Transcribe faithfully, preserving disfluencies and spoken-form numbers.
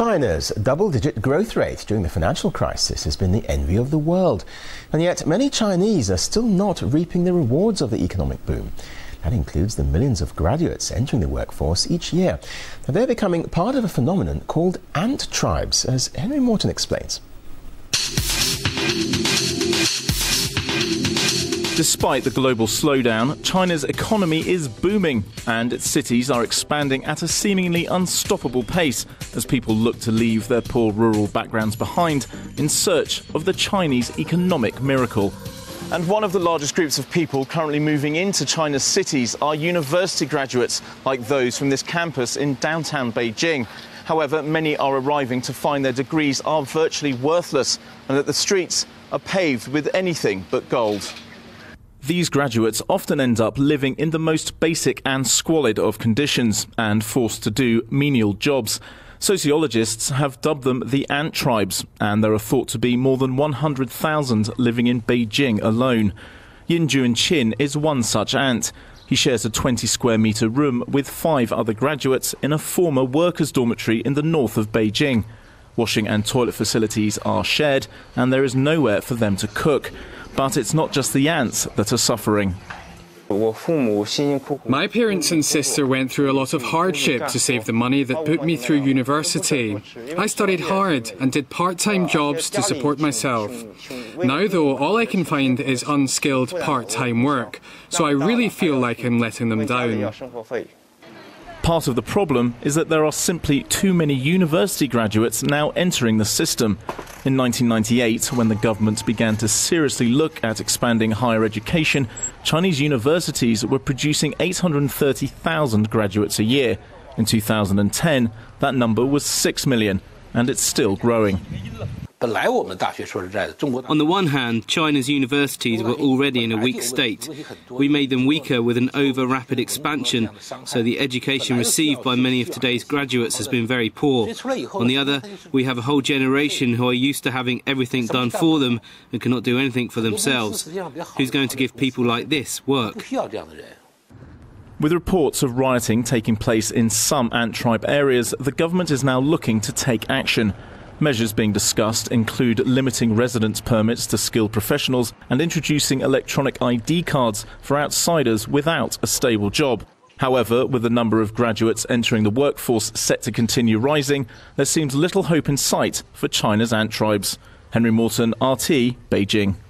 China's double-digit growth rate during the financial crisis has been the envy of the world. And yet many Chinese are still not reaping the rewards of the economic boom. That includes the millions of graduates entering the workforce each year. Now, they're becoming part of a phenomenon called ant tribes, as Henry Morton explains. Despite the global slowdown, China's economy is booming and its cities are expanding at a seemingly unstoppable pace as people look to leave their poor rural backgrounds behind in search of the Chinese economic miracle. And one of the largest groups of people currently moving into China's cities are university graduates, like those from this campus in downtown Beijing. However, many are arriving to find their degrees are virtually worthless and that the streets are paved with anything but gold. These graduates often end up living in the most basic and squalid of conditions and forced to do menial jobs. Sociologists have dubbed them the ant tribes, and there are thought to be more than one hundred thousand living in Beijing alone. Yin Juan Qin is one such ant. He shares a twenty square metre room with five other graduates in a former workers' dormitory in the north of Beijing. Washing and toilet facilities are shared, and there is nowhere for them to cook. But it's not just the ants that are suffering. My parents and sister went through a lot of hardship to save the money that put me through university. I studied hard and did part-time jobs to support myself. Now, though, all I can find is unskilled part-time work, so I really feel like I'm letting them down. Part of the problem is that there are simply too many university graduates now entering the system. In nineteen ninety-eight, when the government began to seriously look at expanding higher education, Chinese universities were producing eight hundred thirty thousand graduates a year. In two thousand ten, that number was six million, and it's still growing. On the one hand, China's universities were already in a weak state. We made them weaker with an over-rapid expansion, so the education received by many of today's graduates has been very poor. On the other, we have a whole generation who are used to having everything done for them and cannot do anything for themselves. Who's going to give people like this work? With reports of rioting taking place in some ant tribe areas, the government is now looking to take action. Measures being discussed include limiting residence permits to skilled professionals and introducing electronic I D cards for outsiders without a stable job. However, with the number of graduates entering the workforce set to continue rising, there seems little hope in sight for China's ant tribes. Henry Morton, R T, Beijing.